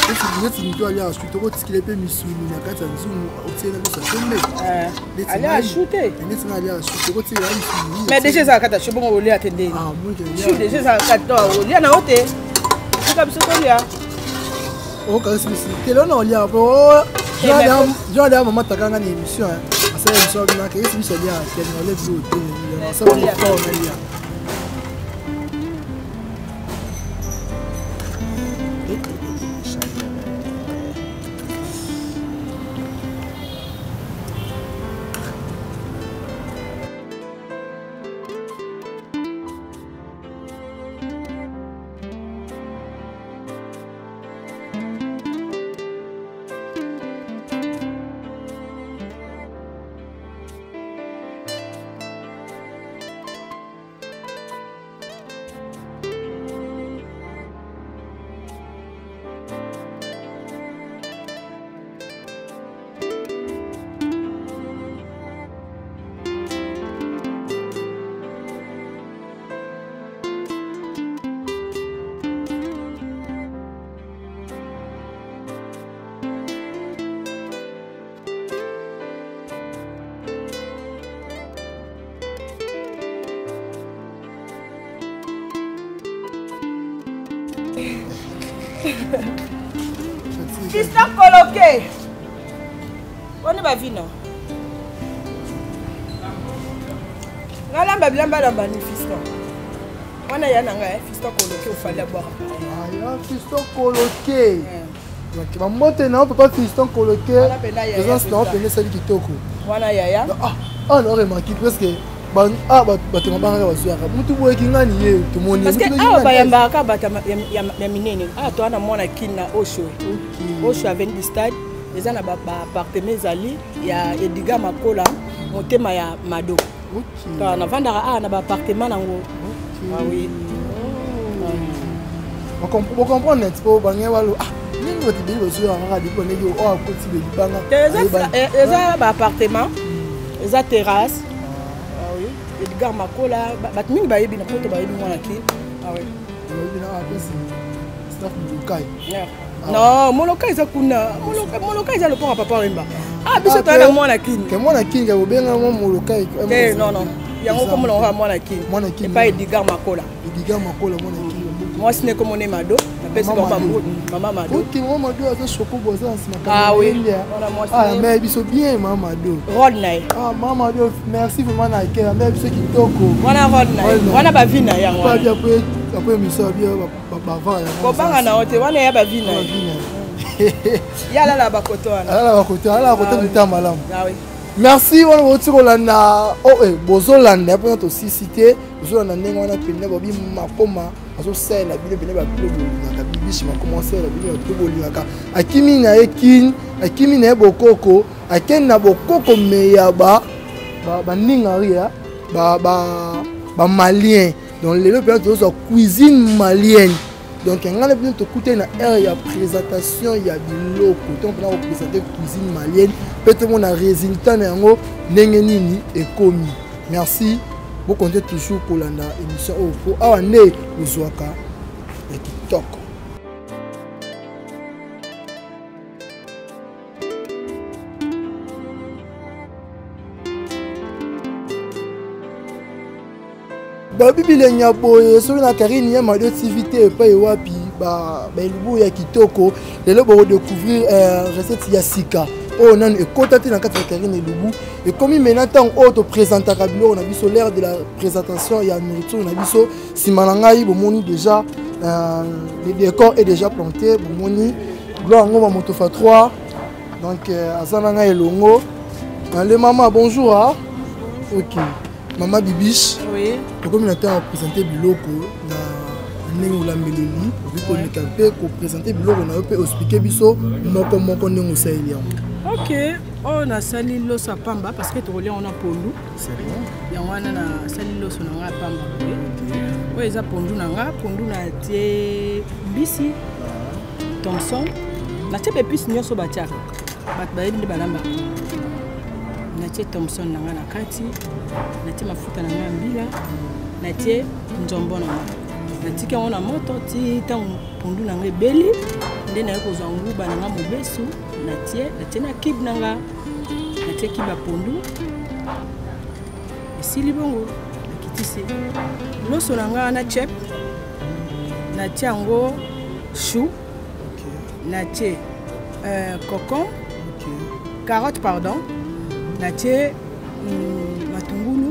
esi nito ali ashute okotikile mpe misuni na kati ya nzungu otiena biso pembe ali ashute neti nga ali ashute okotikela misuni mais déjà ezala kati ashe bongo olia te ndeni su déjà ezala kati olia na yo te oka biso tolia okakisi bisi tele ona oliaka po genre ya mama takanga na émission asala émission binaka esi biso olia tene ole biso otene asala mokao na lia Fiston coloqué. On est pas vino. Nalamba bilamba la bani fiston. On a yana nga fiston coloqué au fallait boire. Ah, fiston coloqué. Donc ma moto na on peut pas fiston coloqué. Les gens sont venus celle qui toko. Wana yaya. Ah, on aurait manqué presque. Ban ah ba bato mabanga bazuaka. Mutu boye kingani ye tout monde. Parce que ah ba yamba ka bata ya minene. Ah toi na mona kina osho. Osho avec du stade. Les gens na ba appartement zali ya Edgar Makola motema ya Mado. OK. Quand na vandara ah na ba appartement nango. Ah oui. On comprend comprendre net po bangé walo. Ah, nini bote bili bazuaka ngaka dipo negi o akoti be libanga. Les gens ba appartement. Les a terrasse. Edgar Makola, bat mingi ba yebi na poto ba yebi mwana ki. Ah ouais. Yebi na apesi. Staff Molokai. Non, Molokai za kuna. Molokai Molokai za le pont à papa Remba. Ah biso to na mwana ki. Ke mwana ki ga obenga mo Molokai. Eh non non. Yango comme on va mwana ki. Mwana ki. Pas Edgar Makola. Edgar Makola mwana ki. Moi ce n'est comme on est Mado. Na pesi ba maman Mado. OK, maman Mado aza choko boza nsima ka. Ah oui. Ah mais biso bien maman Mado. Rod nai. Ah maman Mado, merci vraiment na ke. Mais biso kitoko. Wana rod nai. Wana ba vina yango. Pas bien après après miso bien ba ba va. Ko banga na hote wana ya ba vina. Yala la ba koto wana. Ala ba koto, ala ba koto mitama malamu. Ah oui. Merci wana boti kolanda oh eh bozolanda pour notre cité bozolanda ndenge wana pene bobi makoma azo sala bile pene ba bile bolingaka bibishi ma commencer la bile to bolingaka akimi na ekin akimi na bokoko aken na bokoko meyaba ba ba ningaria ba ba ba malien donc les deux personnes sont cuisine malienne. Donc, on a bien écouté na aire ya présentation ya biloko. Donc, on a représenté cuisine malienne. Peut-être on a résultat nango ndenge nini ekomi. Merci. Vous comptez toujours pour la émission au pour awane uzwaka ya kitoko. Babibile nyaboye solo na Karine ya Mado T V T pa ewapi ba ba lubu ya kitoko lelo bo découvrir euh, recette ya sika oh nan ekota te na kati ya Karine lubu et comme maintenant tant auto présenter kabilo na biso l'air de la présentation ya nourriture na biso simanangai bo moni déjà euh, le décor est déjà planté bo moni gloire ngoma motofa trois donc euh, azana ngai longo le maman bonjour ah OK. Maman Bibiche, oui. Comme il a été présenté Biloko, na Nengo Lambeleli, vu qu'on est campé, qu'on présenter Biloko, on a pu expliquer Bisso, Moko Moko Nengo Saïlian. Ok, on a sali l'os à Pamba parce que tu relis on a Pondu. C'est bon. Il y a un sali l'os on a Pamba. Oui, ils ont Pondu Nanga, Pondu na tie Bisi, Thompson. Na tie Pepis Nyoso Batiaka. Bat Baïdi de Balamba. Natie Thompson nanga na kati natie mafuta na mbila natie njombo na natie on na moto ti tangu pondu nanga beli nde naye kozwa nguba nanga mobesu natie natie na kibe nanga natie kibe ya pondu esili bongo nakitisi loso nanga na chep natie yango chou natie euh, cocon carotte pardon natie mm, matungulu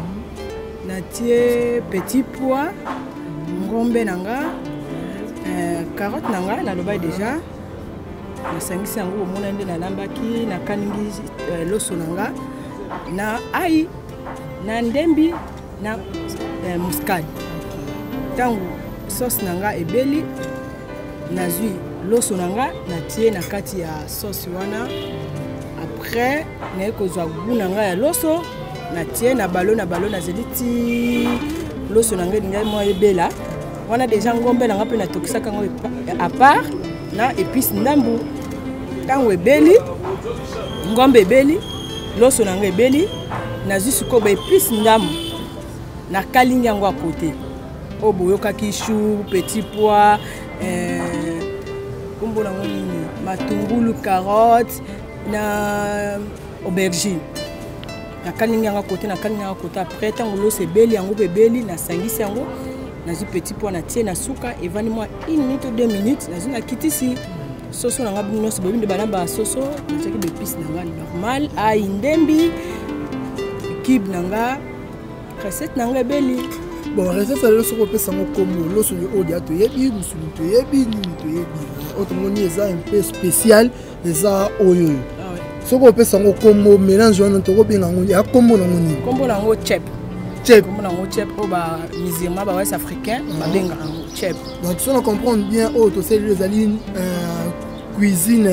natie petit pois ngombe nanga euh, carotte nanga nalobai déjà nasangisi yango omona nde nalambaki nakaningi euh, loso nanga na ai na ndembi na euh, muscade ntango sauce nanga ebeli nazwi loso nanga natie na kati ya sauce wana après naye kozwa goût nanga ya loso natie na balo na balo nazeli ti loso nanga elingai mwa ebela wana deja ngombe nanga mpe natokisaka yango à part na épice ndambu ntango ebeli ngombe ebeli loso nanga ebeli nazwi sikoyo baépice ndambu nakalingi yango à côté oyo boyokaki chou petit pois euh, kombo nango nini matungulu carotte na aubergine nakalingi yango côté nakalingi yango côté après ntango loso ebeli yango ebeli nasangisi yango nazwi petit pois natie na suka evandi mwa une minute ou deux minutes nazwi nakitisi soso nanga nyonso boyebi nde balamba ya soso natiaki baépice nanga normal ai ndembi kibe nanga recette nanga ebeli. Bon, recette ça loso kopesa ngo kombo loso yo odia to yebi musulu to yebi nini to yebi autrement eza un peu spécial eza oyo soko kopesa ngo kombo mélange wana to kobenga ngo ya kombo nango nini kombo nango chep chep kombo nango chep o ba musulman ba west africain ba benga nango chep. Donc si on comprend bien oh to c'est les alines cuisine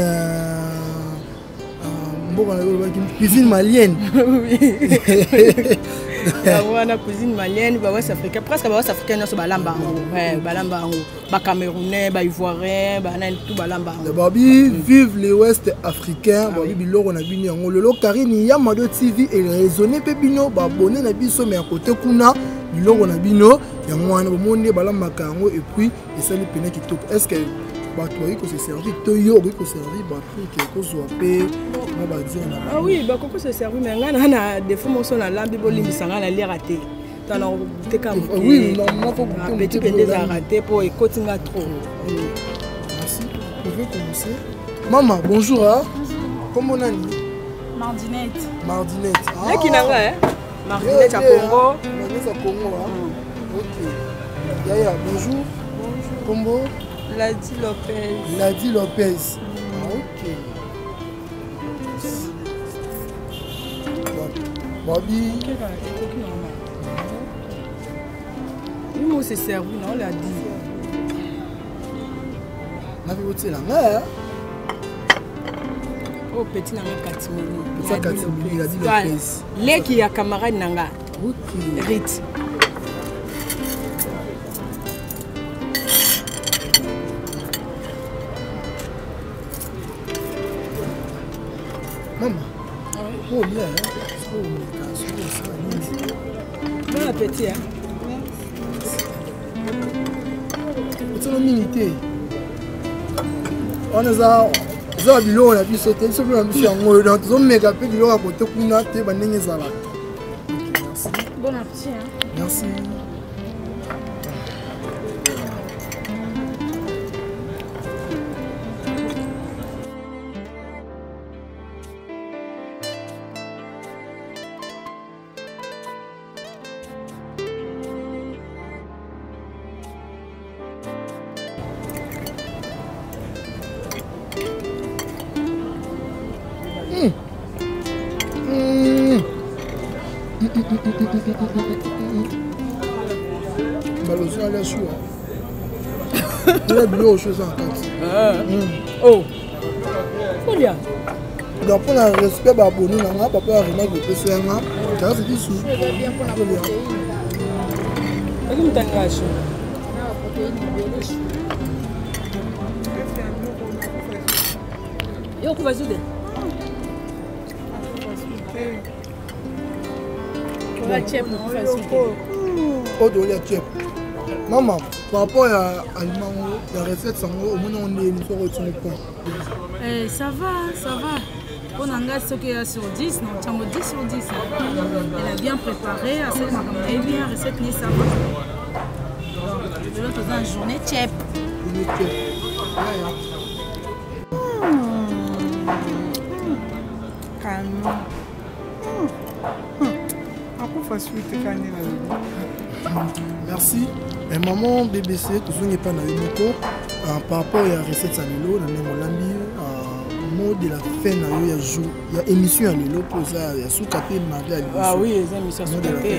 mboka na cuisine malienne. wana cuisine malienne ba west africain presque ba west africain nyonso balamba yango ouais balamba yango ba camerounais ba ivoirien ba nani tout balamba yango babi vive les ouest africains babi biloko na bino yango lelo Karine Yamado T V et raisonner pe bino ba abonné na biso mais à côté kuna biloko na bino yango wana bomonde balambaka yango et puis esali pena kitoko est-ce que bato oyi se servir to yo oyi ko servir bato ke ko zo pe mo ba dire na ah oui ba koko se servir mais ngana na défaut mo so na lambi bolimbisa ngana li raté tana teka mo oui non moi faut que petit peu des raté pour écotinga trop. Merci, vous pouvez commencer. Maman bonjour hein. Comment on a dit Mardinette. Mardinette ah qui nanga hein Mardinette à Congo Mardinette à Congo hein. OK Yaya bonjour bonjour Combo Ladi Lopez. Ladi Lopez. Ah, ok. Bobby. Il m'a aussi servi, non, l'a dit. On a vu où là, hein? Oh, petit nanga katimini. Petit katimini, Ladi Lopez. Leki ya camarade nanga. Ok. Rit. Maman, oh bien, hein? Bon appétit, hein? C'est une minute. On a ça, ça biloko on a pu sauter, ça on a pu faire ngolo dans tout méga peu biloko à côté kuna te bandenge zala. Merci. Bon appétit, hein? Merci. Balozi à la chou. Il a bu aux choses en quatre. Oh. Combien? Donc pour le respect d'abonner, on a pas peur de mettre le P C N. Car c'est du sous. Est-ce que vous avez la chou? Et on peut ajouter. La chef, Oh, de la chef. Maman, par rapport à la recette, ça Eh, ça va, ça va. On a un ce qu'il y a sur dix, non, tu as dix sur dix. Elle a bien préparé, elle a bien recette, mais ça va. De l'autre, dans la journée, tchèp. Calme. Merci. Et maman B B C, tout ce n'est pas dans le mot. Par rapport à la recette à l'élo, dans le mot de la fin, il y a jour, il y a émission à l'élo pour ça, il y a sous-capé mariage. Ah oui, les émissions sous-capé.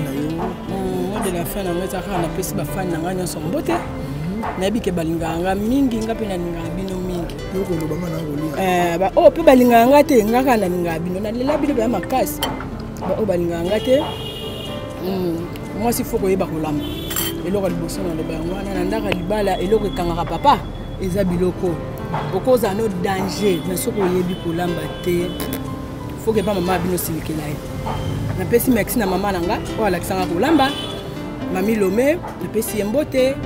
Le mot de la fin, on a fait des fans, on a son beauté. Nabi ke balinganga mingi ngapi na ninga bino mingi. Yoko lo bama na ngoli. Eh ba oh pe balinganga te ngaka na ninga bino na lela bino ba makasi. Ba o balinganga te. Hmm, moi si faut ko yeba ko lamba. Eloko liboso na loba ngwana na ndaka libala eloko kangaka papa eza biloko. Okoza no danger na soko yebi ko lamba te. Faut que pas maman bino silikela ye. Na pesi merci na maman nanga o alakisanga ko lamba. Mami Lomé, na pesi mbote.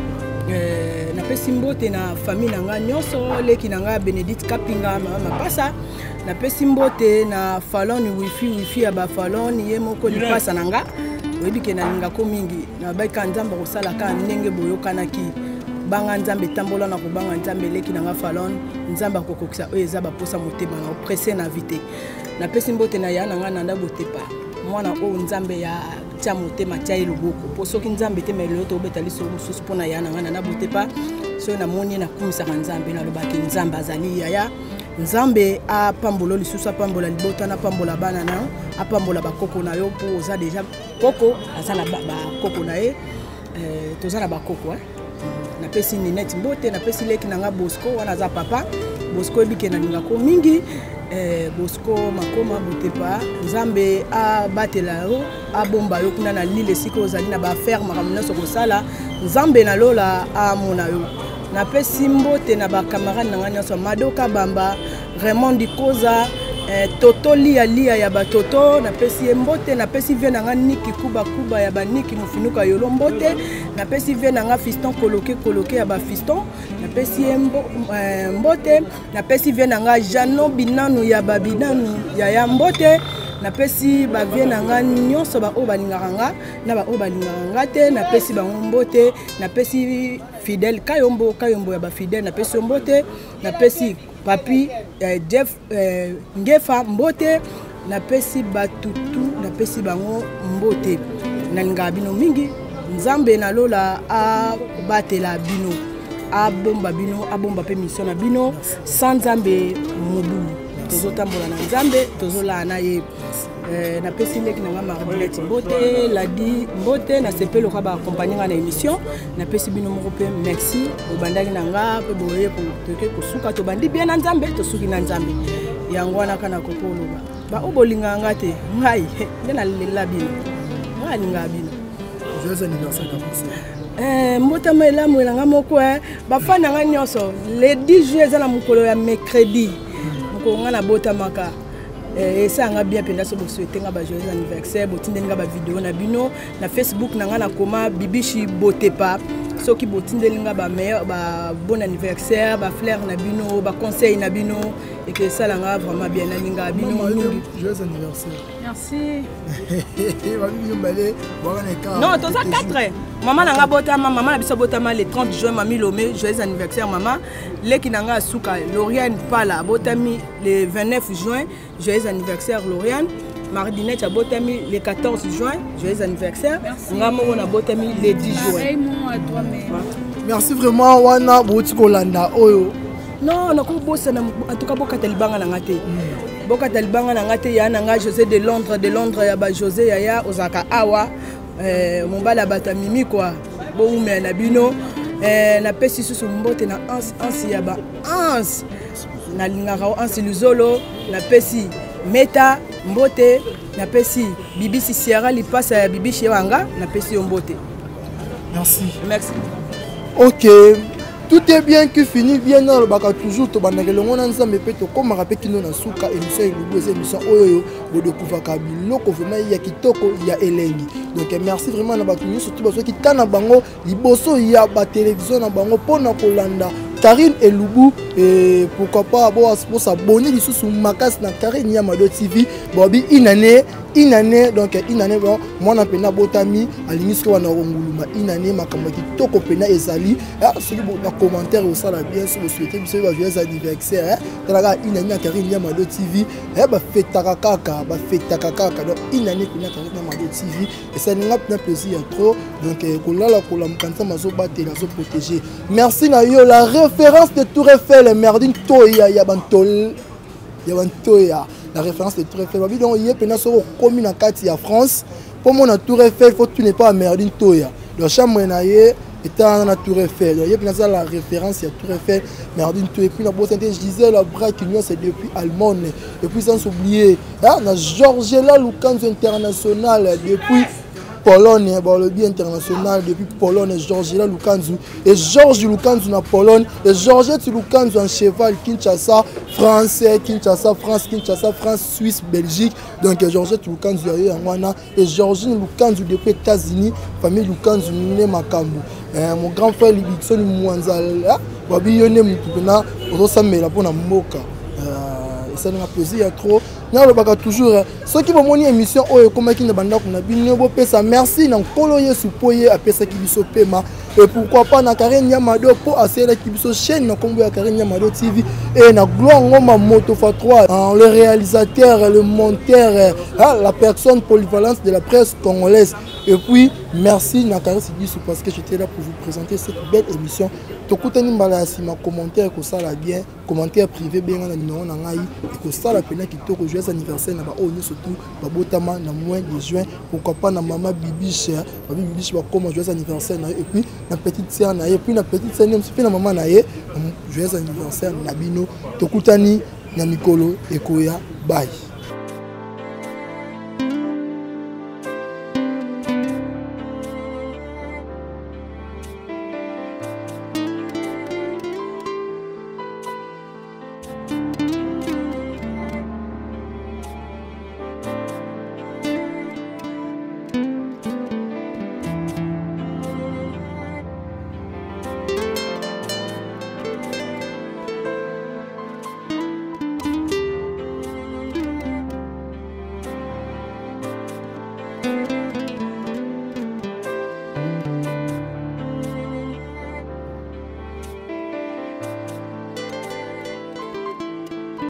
Euh, na pesi mbote na famille nanga nyonso leki nanga Benedict Kapinga mama pasa na pesi mbote na falon wifi wifi ya ba falon ye moko li pasa nanga oyebi ke na linga ko mingi na baika nzamba ko sala ka ndenge boyokana ki banga nzambe tambola na ko banga nzambe leki nanga falon nzamba ko kokisa oyo eza ba posa motema na oppressé na vite na pesi mbote na ya nanga nanda botepa mwana o nzambe ya tia motema tia eloboko po soki nzambe te melo to betali so mususu pona ya nanga na botepa so na moni na kumisa nzambe na lobaki nzambe azali yaya nzambe a pambola lisusu pambola libota na pambola bana na a pambola bakoko na yo po oza déjà koko azala ba koko na ye euh tozala bakoko hein na pesi ni net mbote na pesi leki nanga Bosco wana za papa Bosco ebike na ninga ko mingi eh Bosco makoma botepa nzambe a batela yo a bomba yo kuna na lile siko ozali na ba ferme kamna soko sala nzambe na lola a mona yo na pesi mbote na ba camarade nanga nyoso Madoka Bamba Raymond Dikoza eh, Toto lia lia ya ba Toto na pesi mbote na pesi vie nanga Niki Kuba Kuba ya ba Niki mufinuka yolo mbote na pesi vie nanga Fiston Koloke Koloke ya ba Fiston na pesi mbo, eh, mbote na pesi vie nanga Jano Binanu ya ba Binanu ya ya mbote na pesi ba vie nanga nyonso ba o balinganga na ba o balinganga te na pesi ba mbote na pesi Fidèle Kayombo Kayombo ya ba Fidèle na pesi mbote na pesi Papi eh, Jeff eh, Ngefa mbote na pesi batutu na pesi bango mbote na linga bino mingi nzambe na lola a batela bino a bomba bino a bomba pe mission na bino sans nzambe mobu tozo tambola na nzambe tozo la na ye eh, na pesi leki na Marguerite mbote la di mbote na sepelo ka ba accompagner na émission na pesi bino moko pe merci obandaki na nga pe boye ko toke ko suka to bandi bien na nzambe to suki na nzambe yango wana kana kokolo ba ba obolinga nga te ngai ndena lela bino ngai linga bino joyeux anniversaire à vous. Eh mbota mela mwelanga moko eh ba fana nga nyoso le dix juillet za na mukolo ya mercredi moko nga na bota maka et ça nga bien penda so bo souhaiter nga ba joyeux anniversaire botinde nga ba vidéo na bino na Facebook na nga na koma bibishi botepa soki botinde nga ba meilleur ba bon anniversaire ba fleur na bino ba conseil na bino et que ça la nga vraiment bien na linga bino mingi joyeux anniversaire. Merci. Non, tous à quatre. Maman n'a pas botama, maman a botama le trente juin, Mami Lomé, joyeux anniversaire maman. Leki nanga suka, Lauriane Pala, botami le vingt-neuf juin, joyeux anniversaire Lauriane. Mardinette a botami le quatorze juin, joyeux anniversaire. Ngamo on a botami le dix juin. Merci vraiment wana botiko landa oyo. Non, on a bossa en tout cas boka talibanga ngate. Boka talibanga ngate ya nanga José de Londres de Londres ya ba José yaya ozaka awa eh mombala bata mimi quoi. Bo ume na bino eh na pesi susu mbote na ans ans ya ba ans na lingaka ans luzolo na pesi meta mbote na pesi bibisi Sierra li passa ya bibishi wanga na pesi mbote. Merci. Merci. OK. tout est bien qui finit bien dans le baka toujours to bandaka le ngona nzambe pe to koma rapé kino na suka émission elubu eza émission oyo bo de kuvaka biloko vraiment ya kitoko ya elengi. Donc merci vraiment na batu nyonso to baso ki tana bango liboso ya ba télévision na bango pona kolanda Karine Elubu et pourquoi pas pour s'abonner lisusu makasi na Karine Yamado T V bobi une année une année donc une année bon moi na pena botami alingisko wana nguluma une année makambo kitoko pena ezali ce qui na commentaire au sala bien si vous souhaitez monsieur va joyeux anniversaire talaga une année na Karine Yamado T V eh ba fetaka kaka ba fetaka kaka donc une année pena Karine Yamado T V et ça n'a pas plaisir trop donc kolala kola mkanza mazo batela zo protéger merci na yo la référence de Tour Eiffel Merdine Toya Yabantol Yabantoya la référence de Tour Eiffel donc il y a pena so commune en Kati à France pour mon Tour Eiffel faut tu n'es pas à Merdine Toya le chambre naie étant dans Tour Eiffel donc il y a pena ça la référence à Tour Eiffel Merdine Toya et puis la bosse je disais la braque union c'est depuis Allemagne et puis sans oublier hein na Georgela Lukanzo international depuis Pologne, bon, le bien international depuis Pologne, Georgela Lukanzu et Georges Lukanzu na Pologne et Georgette Lukanzu en cheval Kinshasa, français, Kinshasa, France, Kinshasa, France, Suisse, Belgique. Donc Georgette Lukanzu en Wana et Georgine Lukanzu depuis États-Unis, famille Lukanzu né Makambu. Mon grand frère Libixon Mwanzala, babi yone mutupena, ozosamela pona mboka. Ça nous a plaisir trop. Nous avons toujours ceux qui vont monter émission oh comment qui ne banda qu'on a bien ça merci dans kolo yesu poye après ça qui biso pema et pourquoi pas na Karine Yamado pour essayer qui biso chaîne na kombo ya Karine Yamado T V et na gloire ngoma moto fa trois le réalisateur le monteur la personne polyvalente de la presse congolaise et puis merci na Karine Sidisu parce que j'étais là pour vous présenter cette belle émission. Tokutani mbala sima commentaire ko sala bien commentaire privé bien na numéro na ngai et ko sala pena kitoko joyeux anniversaire na ba o ni surtout ba botama na mois de juin pourquoi pas na maman Bibiche babi Bibiche ba comme joyeux anniversaire na et puis na petite sœur na et puis na petite sœur même si na maman na ye joyeux anniversaire na bino tokutani na mikolo ekoya bye.